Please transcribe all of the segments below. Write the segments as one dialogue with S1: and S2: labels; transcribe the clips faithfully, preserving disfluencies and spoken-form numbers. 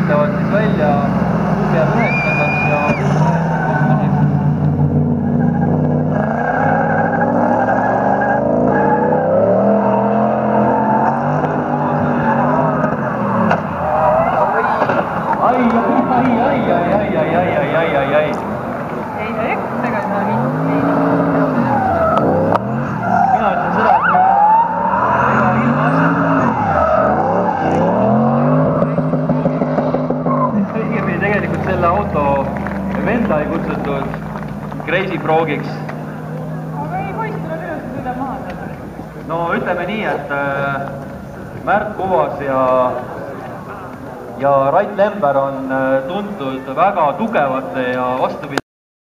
S1: lülitavad siis välja peab üheksandaks ja ai, ai, ai, ai, ai, ai, ai, ai, ai, ai, ai.
S2: Ei, see ekstusega ei saa viis.
S1: Mina ütlen seda, et ega ilma asjata. Õigemini tegelikult selle auto venda ei kutsutud Crazy Frogiks.
S2: Aga ei, poiss tuleb üles ja sõidab maha.
S1: No ütleme nii, et Märt Kuvas ja ja Rait Lember on tuntud väga tugevate ja vastupidi.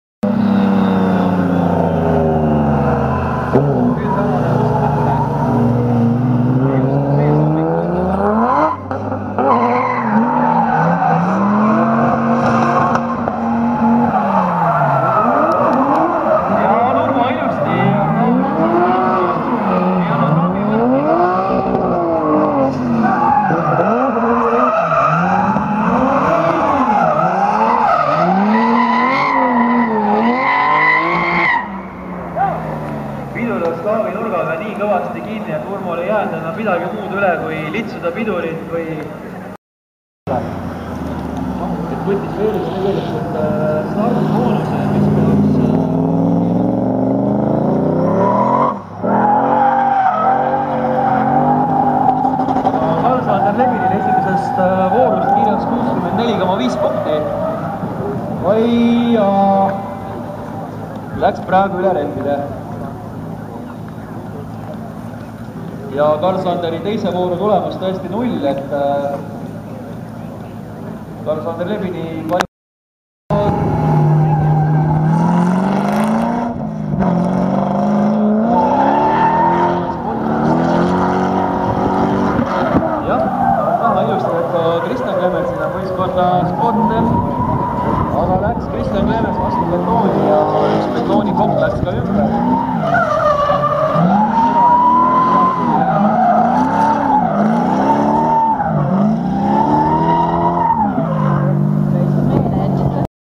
S1: Slaavi nurgaga nii kõvasti kinni, et Urmol ei jäänud enam midagi muud üle, kui litsuda pidurit või et võttis veel tegelikult startboonuse, mis peaks Karl-Sander Lebinil esimesest voorust kirjas kuuskümmend neli koma viis punkti. Oi ja läks praegu üle rempide. Ja Karl-Sanderi teise vooru tulemus tõesti null, et Karl-Sander Lebini jah, taha ilusti, et Kristjan Klemensina võistkonda spotte, aga läks Kristjan Klemens vastu betooni ja üks betooni kopp läks ka ümber.